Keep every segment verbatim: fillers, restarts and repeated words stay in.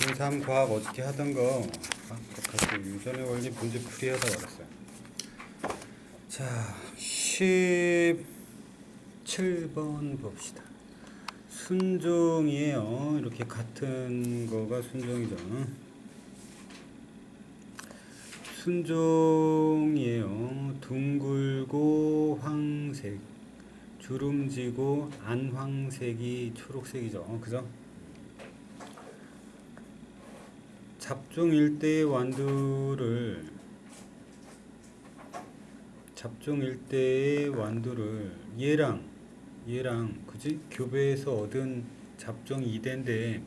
중삼 과학 어저께 하던 거 아, 똑같이 유전의 원리 문제 풀이하다 말았어요. 자, 십칠 번 봅시다. 순종이에요. 이렇게 같은 거가 순종이죠. 순종이에요. 둥글고 황색, 주름지고 안황색이 초록색이죠. 그죠? 잡종 일대의 완두를 잡종 일대의 완두를 얘랑 얘랑 그지? 교배에서 얻은 잡종 이 대인데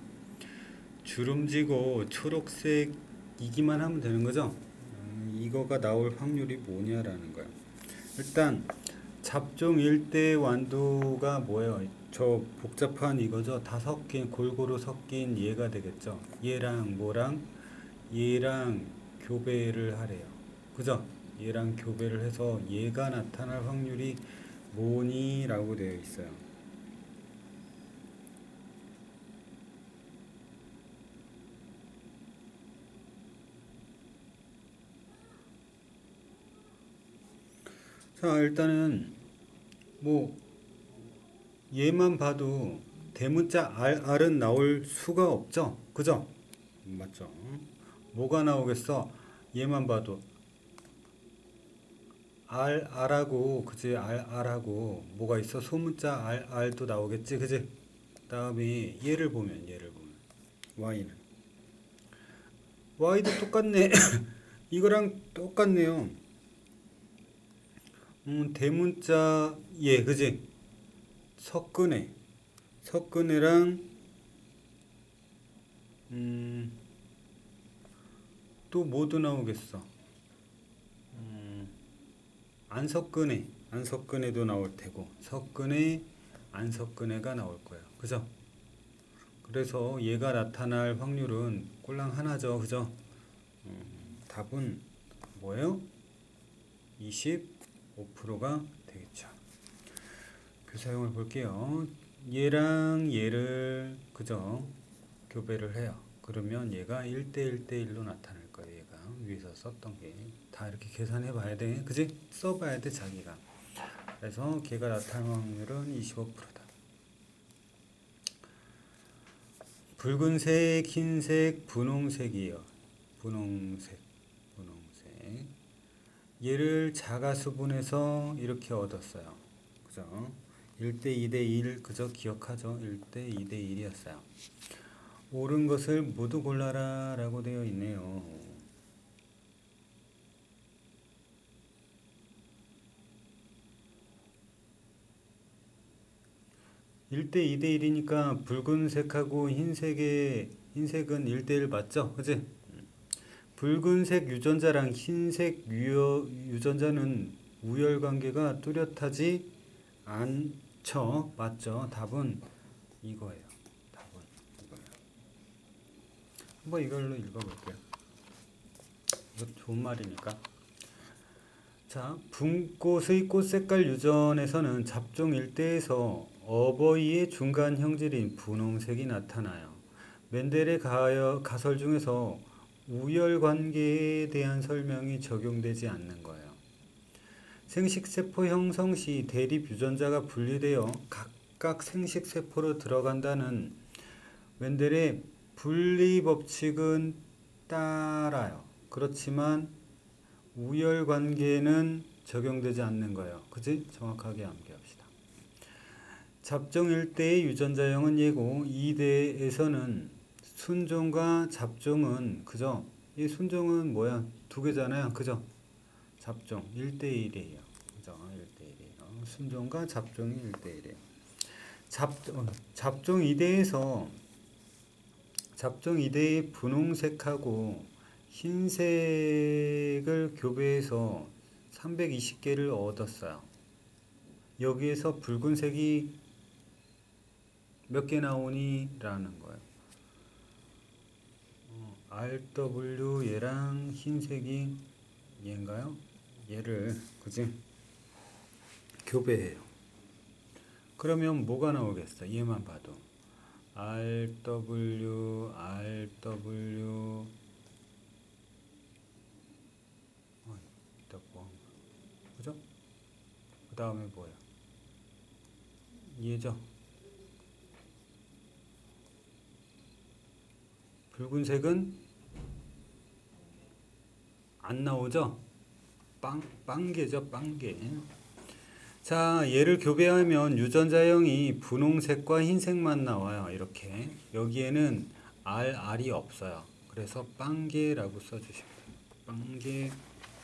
주름지고 초록색이기만 하면 되는 거죠. 음, 이거가 나올 확률이 뭐냐라는 거예요. 일단 잡종 일대 완두가 뭐예요? 저 복잡한 이거죠. 다 섞인 골고루 섞인 얘가 되겠죠. 얘랑 뭐랑 얘랑 교배를 하래요. 그죠? 얘랑 교배를 해서 얘가 나타날 확률이 뭐니? 라고 되어 있어요. 자, 일단은 뭐 얘만 봐도 대문자 R, R은 나올 수가 없죠. 그죠? 맞죠? 뭐가 나오겠어? 얘만 봐도 R, R하고 그지? R, R하고 뭐가 있어? 소문자 R, R도 나오겠지. 그지? 그 다음에 얘를 보면 얘를 보면 Y는 Y도 똑같네. 이거랑 똑같네요. 음, 대문자 얘 그지? 석근해 석근해랑 음, 또 뭐도 나오겠어. 음, 안석근해 안석근해도 나올 테고 석근해 안석근해가 나올 거예요. 그죠? 그래서 얘가 나타날 확률은 꼴랑 하나죠. 그죠? 음, 답은 뭐예요? 이십오 퍼센트가 되겠죠. 교사용을 볼게요. 얘랑 얘를 그죠? 교배를 해요. 그러면 얘가 일 대 일 대 일로 나타날 거예요. 얘가 위에서 썼던 게 다 이렇게 계산해 봐야 돼. 그지? 써봐야 돼 자기가. 그래서 걔가 나타날 확률은 이십오 퍼센트다. 붉은색, 흰색, 분홍색이에요. 분홍색, 분홍색. 얘를 자가수분해서 이렇게 얻었어요. 그죠? 일 대 이 대 일 그저 기억하죠? 일 대 이 대 일이었어요. 옳은 것을 모두 골라라 라고 되어 있네요. 일 대 이 대 일이니까 붉은색하고 흰색의 흰색은 일 대 일 맞죠? 그치? 붉은색 유전자랑 흰색 유여, 유전자는 우열관계가 뚜렷하지 않죠? 맞죠? 답은 이거예요. 답은 이거예요. 한번 이걸로 읽어볼게요. 이거 좋은 말이니까. 자, 분꽃의 꽃색깔 유전에서는 잡종 일대에서 어버이의 중간 형질인 분홍색이 나타나요. 멘델의 가여, 가설 중에서 우열관계에 대한 설명이 적용되지 않는 거예요. 생식세포 형성 시 대립 유전자가 분리되어 각각 생식세포로 들어간다는 멘델의 분리법칙은 따라요. 그렇지만 우열관계는 적용되지 않는 거예요. 그지? 정확하게 암기합시다. 잡종 일 대의 유전자형은 얘고 이 대에서는 순종과 잡종은 그죠? 이 순종은 뭐야? 두 개잖아요. 그죠? 잡종 일 대 일이에요. 그죠? 일 대 일이에요. 순종과 잡종이 일 대 일이에요. 잡, 어, 잡종 이 대에서 잡종 이 대의 분홍색하고 흰색을 교배해서 삼백이십 개를 얻었어요. 여기에서 붉은색이 몇 개 나오니? 라는 거예요. 어, 알더블유 얘랑 흰색이 얘인가요? 얘를 그지? 교배해요. 그러면 뭐가 나오겠어? 얘만 봐도 알더블유, 알더블유. 어, 이따 뭐, 그죠? 그 다음에 뭐야? 얘죠? 붉은색은 안 나오죠? 빵, 빵개죠, 빵개. 자, 얘를 교배하면 유전자형이 분홍색과 흰색만 나와요. 이렇게. 여기에는 R, R이 없어요. 그래서 빵개라고 써주시면 돼요. 빵개.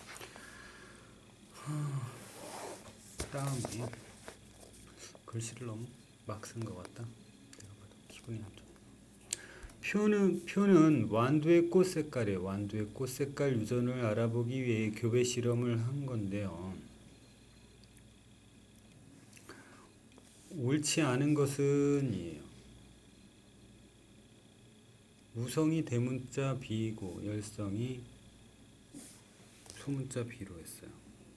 다음에 글씨를 너무 막 쓴 것 같다. 내가 봐도 기분이 안 좋아. 표는, 표는 완두의 꽃 색깔이에요. 완두의 꽃 색깔 유전을 알아보기 위해 교배 실험을 한 건데요. 옳지 않은 것은 이에요. 우성이 대문자 B이고 열성이 소문자 B로 했어요.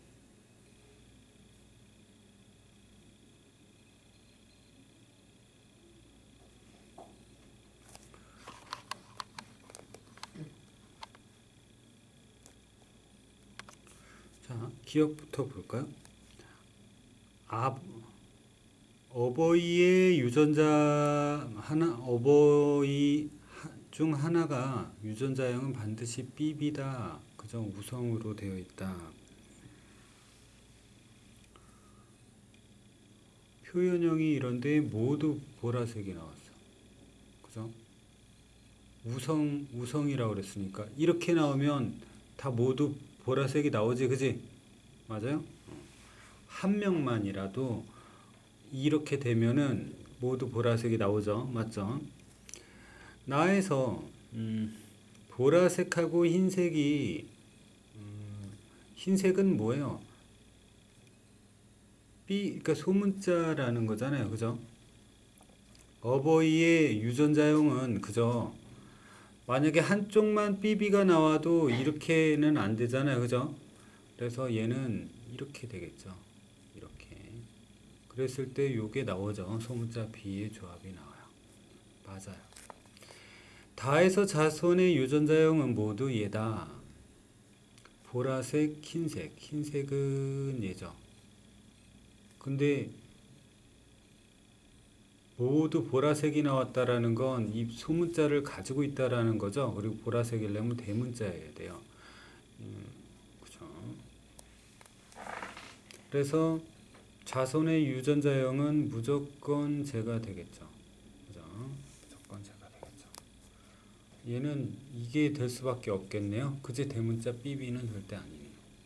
자, 기억부터 볼까요? 아, 어버이의 유전자 하나, 어버이 중 하나가 유전자형은 반드시 삐비다. 그죠? 우성으로 되어 있다. 표현형이 이런데 모두 보라색이 나왔어. 그죠? 우성, 우성이라고 그랬으니까 이렇게 나오면 다 모두 보라색이 나오지, 그지? 맞아요? 한 명만이라도 이렇게 되면은 모두 보라색이 나오죠. 맞죠? 나에서 음, 보라색하고 흰색이 음, 흰색은 뭐예요? B, 그러니까 소문자라는 거잖아요. 그죠? 어버이의 유전자형은 그죠? 만약에 한쪽만 삐비가 나와도 이렇게는 안 되잖아요. 그죠? 그래서 얘는 이렇게 되겠죠. 이렇게. 그랬을 때 요게 나오죠. 소문자 B의 조합이 나와요. 맞아요. 다에서 자손의 유전자형은 모두 얘다. 보라색, 흰색. 흰색은 얘죠. 근데 모두 보라색이 나왔다라는 건 이 소문자를 가지고 있다라는 거죠. 그리고 보라색이려면 대문자여야 돼요. 음, 그죠. 그래서 자손의 유전자형은 무조건 제가 되겠죠. 그죠? 무조건 제가 되겠죠. 얘는 이게 될 수밖에 없겠네요. 그제 대문자 삐비는 절대 아니네요.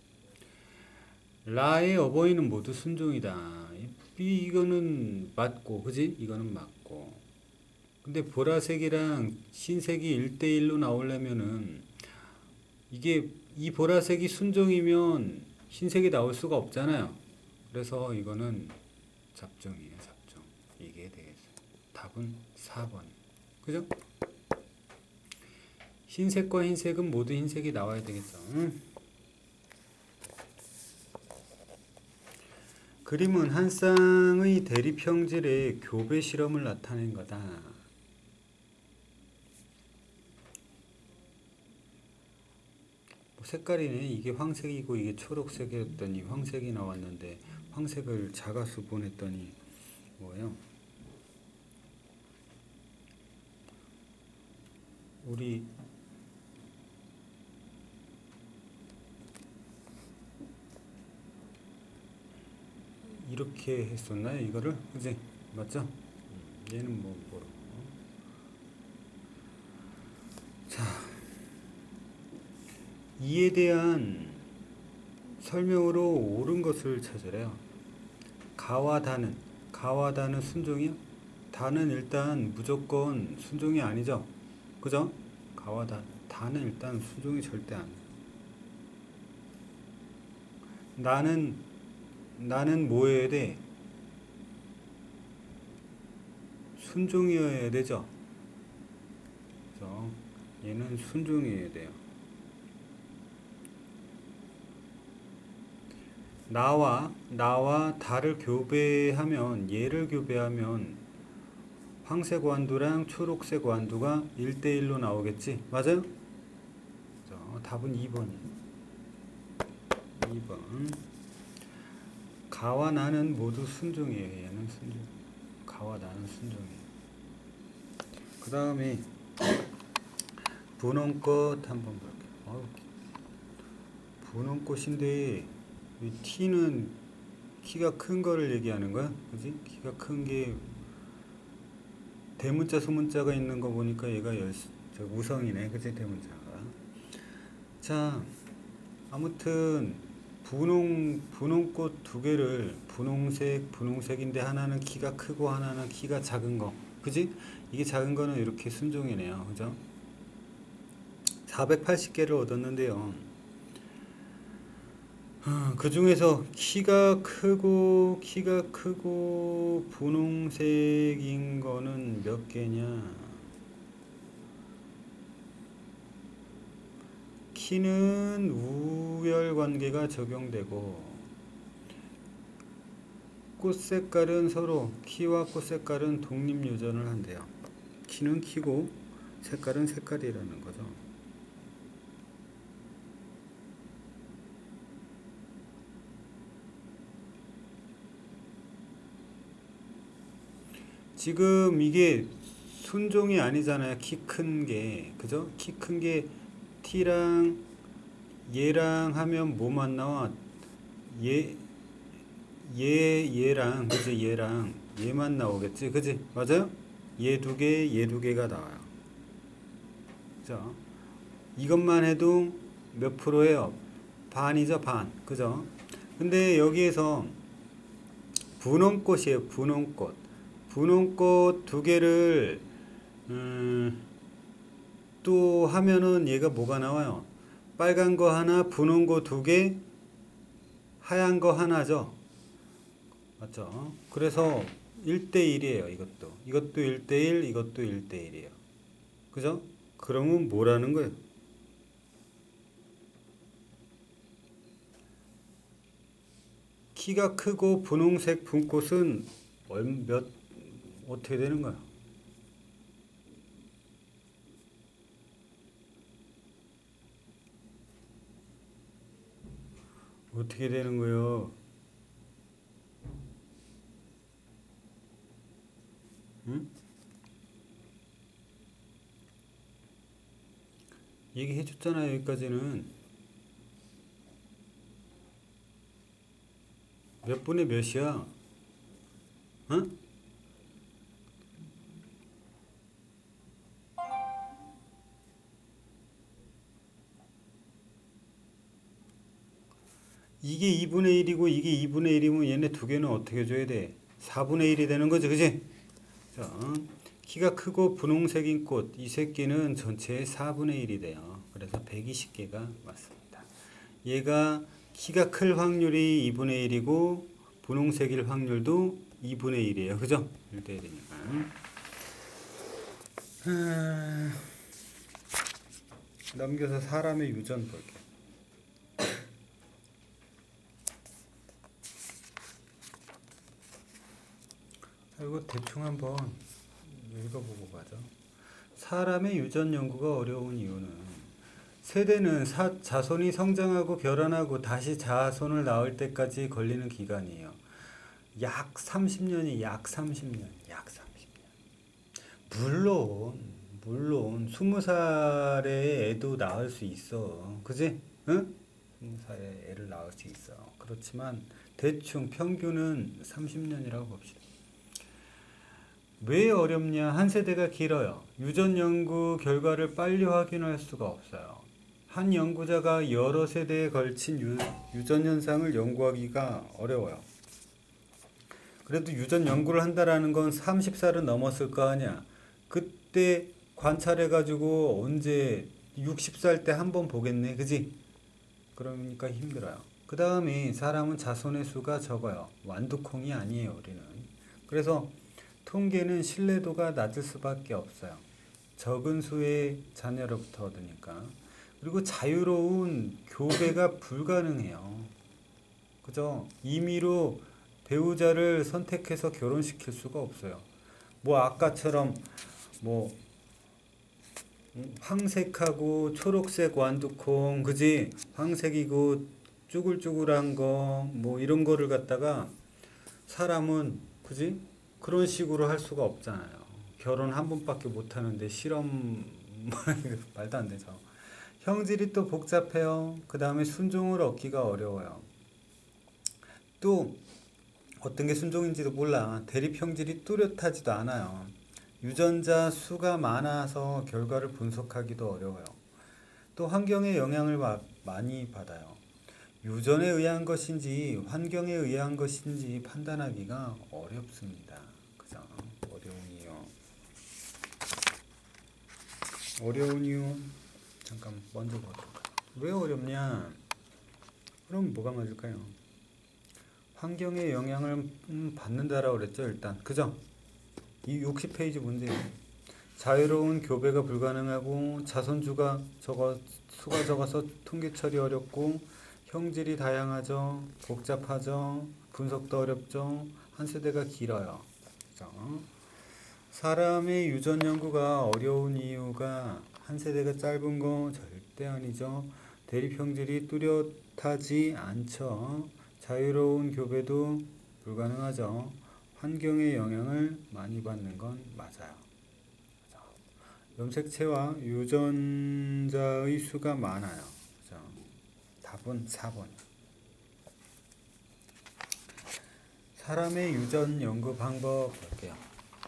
라의 어버이는 모두 순종이다. 이 이거는 맞고, 그지? 이거는 맞고. 근데 보라색이랑 흰색이 일 대일로 나오려면은 이게 이 보라색이 순종이면 흰색이 나올 수가 없잖아요. 그래서 이거는 잡종이에요, 잡종. 이게 되겠어요. 답은 사 번. 그죠? 흰색과 흰색은 모두 흰색이 나와야 되겠죠. 응? 그림은 한 쌍의 대립형질의 교배 실험을 나타낸 거다. 뭐 색깔이네. 이게 황색이고 이게 초록색이었더니 황색이 나왔는데 황색을 자가수 보냈더니 뭐예요? 우리 이렇게 했었나요? 이거를? 그지? 맞죠? 음, 얘는 뭐 뭐로? 자, 이에 대한 설명으로 옳은 것을 찾으래요. 가와 다는 가와 다는 순종이요? 다는 일단 무조건 순종이 아니죠. 그죠? 가와 다 다는 일단 순종이 절대 아니에요. 나는 나는 뭐여야 돼? 순종이어야 되죠. 그죠? 얘는 순종이어야 돼요. 나와 나와 다를 교배하면 얘를 교배하면 황색 완두랑 초록색 완두가 일 대 일로 나오겠지? 맞아요? 자, 답은 이 번이에요. 이 번. 가와 나는 모두 순종이에요. 얘는 순종. 가와 나는 순종이에요. 그 다음에 분홍꽃 한번 볼게요. 어우, 분홍꽃인데 이 T는 키가 큰 거를 얘기하는 거야? 그지? 키가 큰 게 대문자 소문자가 있는 거 보니까 얘가 열, 저 우성이네. 그지? 대문자가. 자, 아무튼 분홍, 분홍꽃 두 개를 분홍색, 분홍색인데 하나는 키가 크고 하나는 키가 작은 거. 그지? 이게 작은 거는 이렇게 순종이네요. 그죠? 사백팔십 개를 얻었는데요. 그 중에서 키가 크고 키가 크고 분홍색인 거는 몇 개냐? 키는 우열 관계가 적용되고 꽃 색깔은 서로 키와 꽃 색깔은 독립 유전을 한대요. 키는 키고 색깔은 색깔이라는 거죠. 지금 이게 순종이 아니잖아요. 키 큰 게. 그죠? 키 큰 게 T랑 얘랑 하면 뭐만 나와? 얘, 얘, 얘랑, 그지? 얘랑 얘만 나오겠지? 그지? 맞아요? 얘 두 개, 얘 두 개가 나와요. 자, 이것만 해도 몇 프로예요? 반이죠, 반. 그죠? 근데 여기에서 분홍꽃이에요, 분홍꽃. 분홍꽃 두 개를 음, 또 하면은 얘가 뭐가 나와요? 빨간 거 하나, 분홍 거 두 개, 하얀 거 하나죠. 맞죠? 그래서 일 대 일이에요, 이것도. 이것도 일 대 일, 이것도 일 대 일이에요. 그죠? 그러면 뭐라는 거예요? 키가 크고 분홍색 분꽃은 몇, 어떻게 되는 거야? 어떻게 되는 거예요? 응? 얘기해 줬잖아요, 여기까지는. 몇 분의 몇이야? 응? 이게 이분의 일이고 이게 이분의 일이면 얘네 두 개는 어떻게 줘야 돼? 사분의 일이 되는 거지, 그지? 자, 키가 크고 분홍색인 꽃, 이 새끼는 전체의 사분의 일이 돼요. 그래서 백이십 개가 맞습니다. 얘가 키가 클 확률이 이분의 일이고 분홍색일 확률도 이분의 일이에요. 그죠? 일 대 일이니까. 아, 넘겨서 사람의 유전 볼게요. 이거 대충 한번 읽어보고 가죠. 사람의 유전 연구가 어려운 이유는 세대는 사, 자손이 성장하고 결혼하고 다시 자손을 낳을 때까지 걸리는 기간이에요. 약 삼십 년이 약 삼십 년, 약 삼십 년. 물론, 물론 스무 살에 애도 낳을 수 있어. 그지? 응? 스무 살에 애를 낳을 수 있어. 그렇지만 대충 평균은 삼십 년이라고 봅시다. 왜 어렵냐? 한 세대가 길어요. 유전 연구 결과를 빨리 확인할 수가 없어요. 한 연구자가 여러 세대에 걸친 유, 유전 현상을 연구하기가 어려워요. 그래도 유전 연구를 한다라는 건 서른 살은 넘었을 거 아니야. 그때 관찰해가지고 언제 육십 살 때 한 번 보겠네. 그지? 그러니까 힘들어요. 그 다음에 사람은 자손의 수가 적어요. 완두콩이 아니에요, 우리는. 그래서 통계는 신뢰도가 낮을 수밖에 없어요. 적은 수의 자녀로부터 얻으니까. 그리고 자유로운 교배가 불가능해요. 그죠? 임의로 배우자를 선택해서 결혼시킬 수가 없어요. 뭐 아까처럼 뭐 황색하고 초록색 완두콩, 그지? 황색이고 쭈글쭈글한 거, 뭐 이런 거를 갖다가 사람은, 그지? 그런 식으로 할 수가 없잖아요. 결혼 한 번밖에 못 하는데 실험, 말도 안 되죠. 형질이 또 복잡해요. 그 다음에 순종을 얻기가 어려워요. 또 어떤 게 순종인지도 몰라. 대립 형질이 뚜렷하지도 않아요. 유전자 수가 많아서 결과를 분석하기도 어려워요. 또 환경의 영향을 마, 많이 받아요. 유전에 의한 것인지 환경에 의한 것인지 판단하기가 어렵습니다. 그죠? 어려운 이유. 어려운 이유 잠깐 먼저 보도록 할까요? 왜 어렵냐? 그럼 뭐가 맞을까요? 환경의 영향을 받는다라고 그랬죠, 일단. 그죠? 이 육십 페이지 문제예요. 자유로운 교배가 불가능하고 자손주가 적어 수가 적어서 통계 처리 어렵고 형질이 다양하죠. 복잡하죠. 분석도 어렵죠. 한 세대가 길어요. 그죠? 사람의 유전 연구가 어려운 이유가 한 세대가 짧은 거 절대 아니죠. 대립 형질이 뚜렷하지 않죠. 자유로운 교배도 불가능하죠. 환경의 영향을 많이 받는 건 맞아요. 염색체와 유전자의 수가 많아요. 그죠? 답은 사 번. 사람의 유전 연구 방법 볼게요.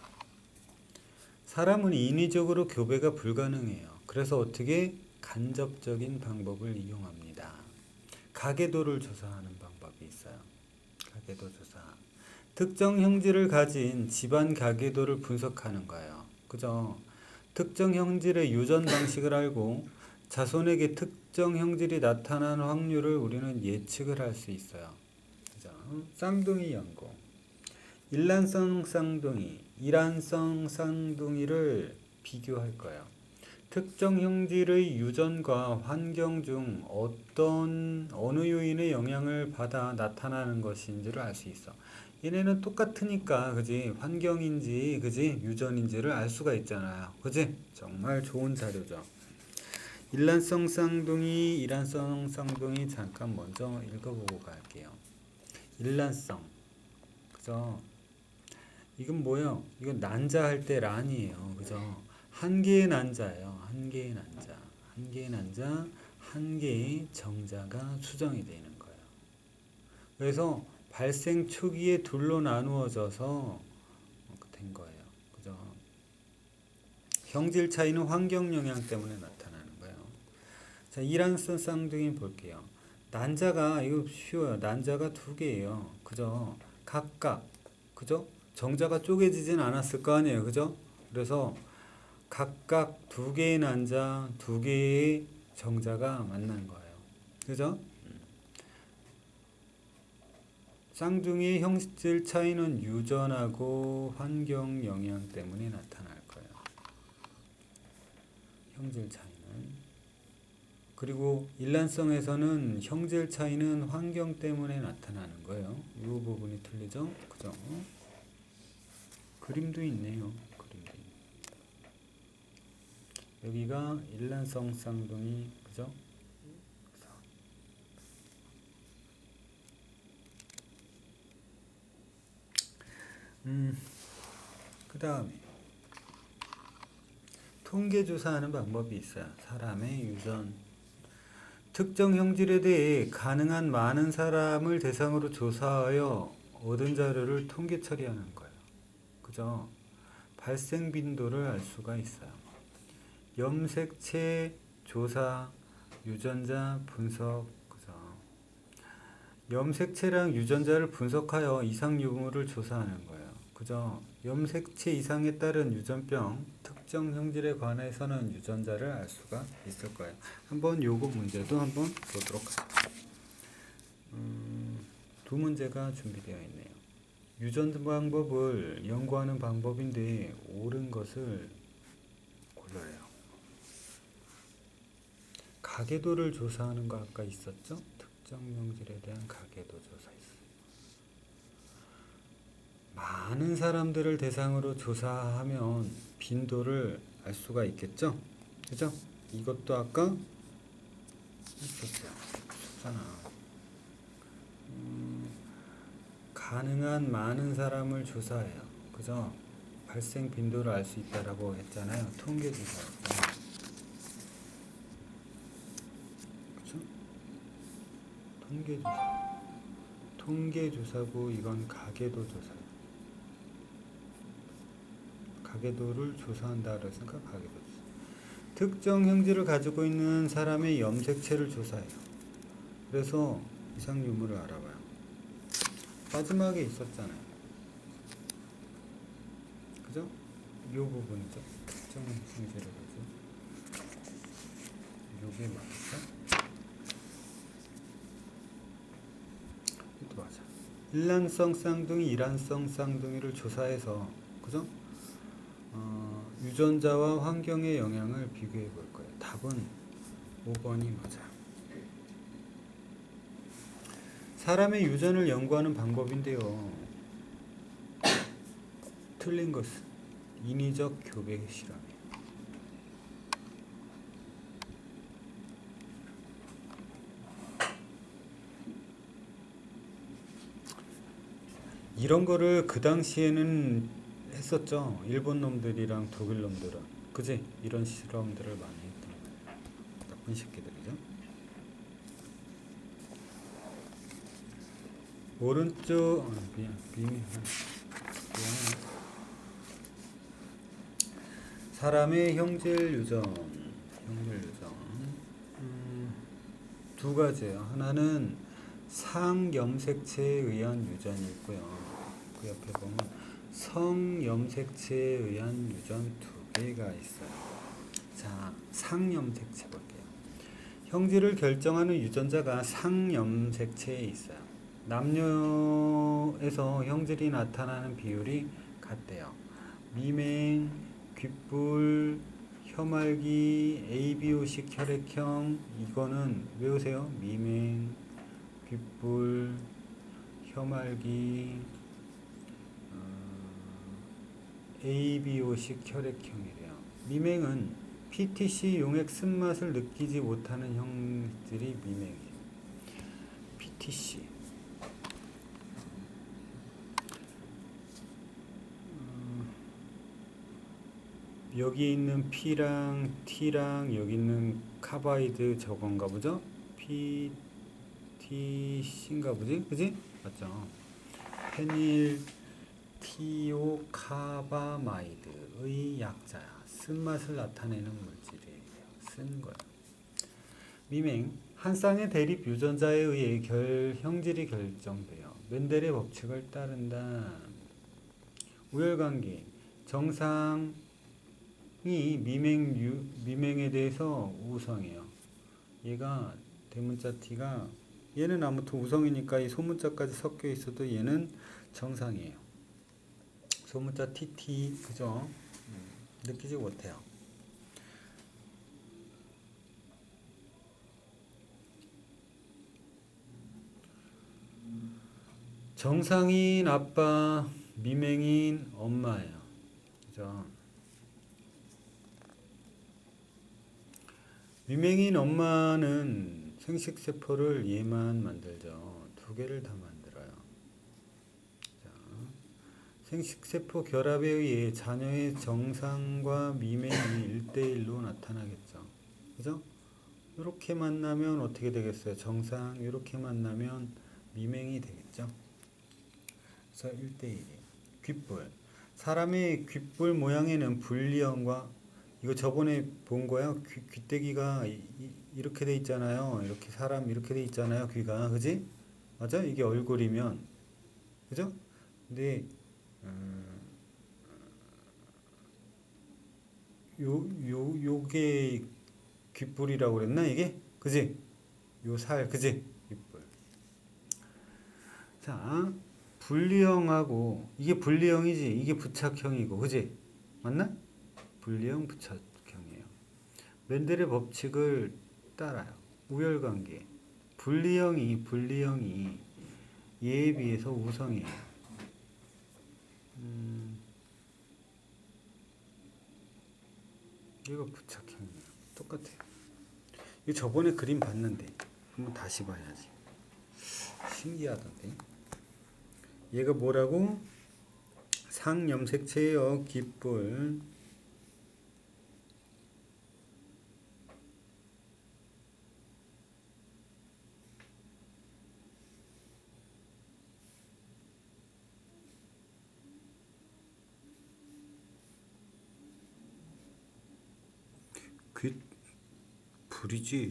사람은 인위적으로 교배가 불가능해요. 그래서 어떻게? 간접적인 방법을 이용합니다. 가계도를 조사하는 방법이 있어요. 가계도 조사. 특정 형질을 가진 집안 가계도를 분석하는 거예요. 그죠? 특정 형질의 유전 방식을 알고 자손에게 특정 형질이 나타나는 확률을 우리는 예측을 할 수 있어요. 그죠? 쌍둥이 연구. 일란성 쌍둥이, 이란성 쌍둥이를 비교할 거예요. 특정 형질의 유전과 환경 중 어떤 어느 요인의 영향을 받아 나타나는 것인지를 알 수 있어. 얘네는 똑같으니까, 그지? 환경인지, 그지? 유전인지를 알 수가 있잖아요. 그지? 정말 좋은 자료죠. 일란성 쌍둥이, 이란성 쌍둥이 잠깐 먼저 읽어보고 갈게요. 일란성. 그죠? 이건 뭐예요? 이건 난자 할 때 란이에요. 그죠? 한 개의 난자예요. 한 개의 난자. 한 개의 난자, 한 개의 정자가 수정이 되는 거예요. 그래서 발생 초기에 둘로 나누어져서 된 거예요. 그죠? 형질 차이는 환경 영향 때문에 나타나는 거예요. 자, 이란성 쌍둥이 볼게요. 난자가, 이거 쉬워요. 난자가 두 개예요. 그죠? 각각, 그죠? 정자가 쪼개지진 않았을 거 아니에요. 그죠? 그래서 각각 두 개의 난자, 두 개의 정자가 만난 거예요. 그죠? 쌍둥이의 형질 차이는 유전하고 환경 영향 때문에 나타날 거예요. 형질 차이는. 그리고 일란성에서는 형질 차이는 환경 때문에 나타나는 거예요. 이 부분이 틀리죠? 그죠? 그림도 있네요. 그림도 있네. 여기가 일란성 쌍둥이, 그죠? 음, 그 다음에 통계조사하는 방법이 있어요. 사람의 유전. 특정 형질에 대해 가능한 많은 사람을 대상으로 조사하여 얻은 자료를 통계 처리하는 거예요. 그죠? 발생 빈도를 알 수가 있어요. 염색체 조사, 유전자 분석, 그죠? 염색체랑 유전자를 분석하여 이상 유무를 조사하는 거예요. 그죠? 염색체 이상에 따른 유전병, 특정 형질에 관해서는 유전자를 알 수가 있을 거예요. 한번 요거 문제도 한번 보도록 할게요. 음, 두 문제가 준비되어 있네요. 유전 방법을 연구하는 방법인데 옳은 것을 골라요. 가계도를 조사하는 거 아까 있었죠? 특정 형질에 대한 가계도 조사 있어요. 많은 사람들을 대상으로 조사하면 빈도를 알 수가 있겠죠? 그죠? 이것도 아까 있었어요. 있었잖아. 음, 가능한 많은 사람을 조사해요. 그죠? 발생 빈도를 알 수 있다라고 했잖아요. 통계조사. 그죠? 통계조사. 통계조사고 이건 가계도 조사예요. 가계도를 조사한다 그랬으니까 가계도 조사. 특정 형질을 가지고 있는 사람의 염색체를 조사해요. 그래서 이상 유무를 알아봐요. 마지막에 있었잖아요. 그죠? 이 부분이죠. 특정 형질을 가지고. 요게 맞죠? 이것도 맞아. 일란성 쌍둥이, 이란성 쌍둥이를 조사해서, 그죠? 어, 유전자와 환경의 영향을 비교해 볼 거예요. 답은 오 번이 맞아요. 사람의 유전을 연구하는 방법인데요. 틀린 것은 인위적 교배 실험이에요. 이런 거를 그 당시에는 했었죠. 일본 놈들이랑 독일 놈들은. 그지? 이런 실험들을 많이 했던 거예요. 나쁜 새끼들이죠. 오른쪽 어, 미안 미안 사람의 형질 유전 형질 유전 음, 두 가지예요. 하나는 상염색체에 의한 유전이 있고요. 그 옆에 보면 성염색체에 의한 유전 두 개가 있어요. 자, 상염색체 볼게요. 형질을 결정하는 유전자가 상염색체에 있어요. 남녀에서 형질이 나타나는 비율이 같대요. 미맹, 귓불, 혀말기, 에이비오식 혈액형 이거는 외우세요. 미맹, 귓불, 혀말기, 어, 에이비오식 혈액형이래요. 미맹은 피티씨 용액 쓴맛을 느끼지 못하는 형질이 미맹이에요. 피티씨 여기 있는 P랑 T랑 여기 있는 카바이드 저건가 보죠? P, T, C인가 보지? 그지? 맞죠? 페닐 티오카바마이드의 약자야. 쓴맛을 나타내는 물질이에요. 쓴 거야. 미맹, 한 쌍의 대립 유전자에 의해 결, 형질이 결정돼요. 멘델의 법칙을 따른다. 우열관계, 정상 이 미맹 유, 미맹에 대해서 우성이에요. 얘가 대문자 T가 얘는 아무튼 우성이니까 이 소문자까지 섞여 있어도 얘는 정상이에요. 소문자 티티 그죠? 음, 느끼지 못해요. 정상인 아빠, 미맹인 엄마예요. 그죠? 미맹인 엄마는 생식세포를 얘만 만들죠. 두 개를 다 만들어요. 자, 생식세포 결합에 의해 자녀의 정상과 미맹이 일 대일로 나타나겠죠. 그죠? 이렇게 만나면 어떻게 되겠어요? 정상, 이렇게 만나면 미맹이 되겠죠. 그래서 일 대일이에요. 귓불. 사람의 귓불 모양에는 분리형과 이거 저번에 본 거야. 귀, 귀때기가 이, 이, 이렇게 돼 있잖아요. 이렇게 사람 이렇게 돼 있잖아요. 귀가. 그지? 맞아? 이게 얼굴이면. 그죠? 근데 음, 요, 요, 요게 귓불이라고 그랬나 이게? 그지? 요 살, 그지? 귓불. 자, 분리형하고 이게 분리형이지. 이게 부착형이고. 그지? 맞나? 분리형 부착형이에요. 멘델의 법칙을 따라요. 우열관계. 분리형이 분리형이 얘에 비해서 우성이에요. 음, 이거 부착형이에요. 똑같아요. 이 저번에 그림 봤는데 한번 다시 봐야지. 신기하던데. 얘가 뭐라고? 상염색체의 깃불 깃불이지.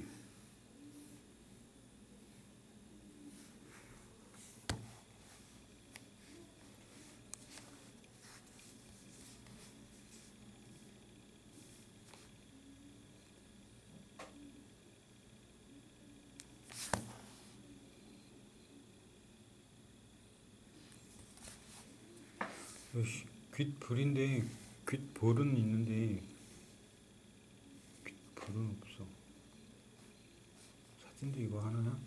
으이씨, 깃불인데 깃볼은 있는데 깃불은 없어. 사진도 이거 하나야?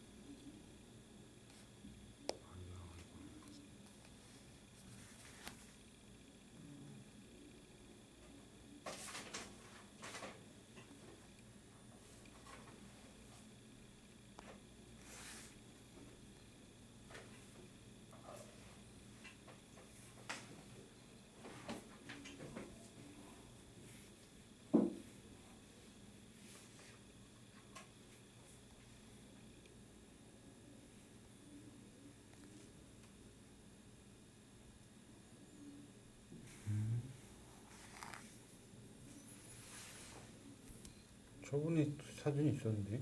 저번에 사진이 있었는데.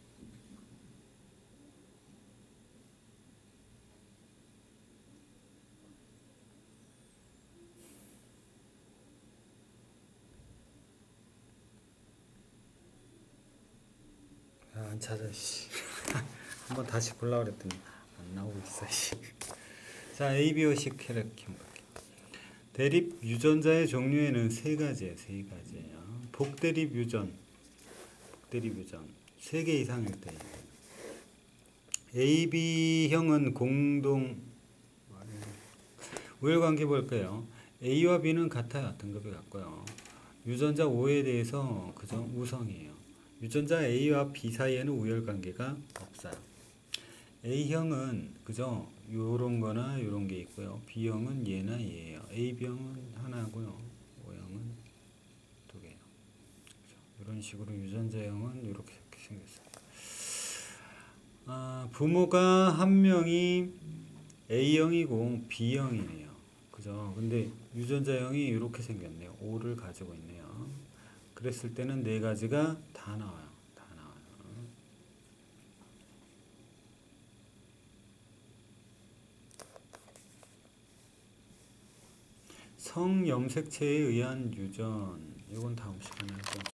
아, 안 찾아, 씨. 한번 다시 보려고 그랬더니 안 나오고 있어, 씨. 자, 에이비오식 캐릭터. 대립 유전자의 종류에는 세 가지예요, 세 가지예요. 복대립 유전, 복대립 유전 세 개 이상일 때. 에이비형은 공동 우열관계 볼까요? A와 B는 같아요, 등급이 같고요. 유전자 O에 대해서 그저 우성이에요. 유전자 A와 B 사이에는 우열관계가 없어요. A형은 그저 요런 거나 요런 게 있고요. B형은 얘나 얘예요. 에이비형은 하나고요. O형은 두 개예요. 이런 식으로 유전자형은 이렇게 생겼어요. 아, 부모가 한 명이 A형이고 B형이네요. 그죠? 근데 유전자형이 이렇게 생겼네요. O를 가지고 있네요. 그랬을 때는 네 가지가 다 나와요. 다 나와요. 성염색체에 의한 유전. 이건 다음 시간에 하고.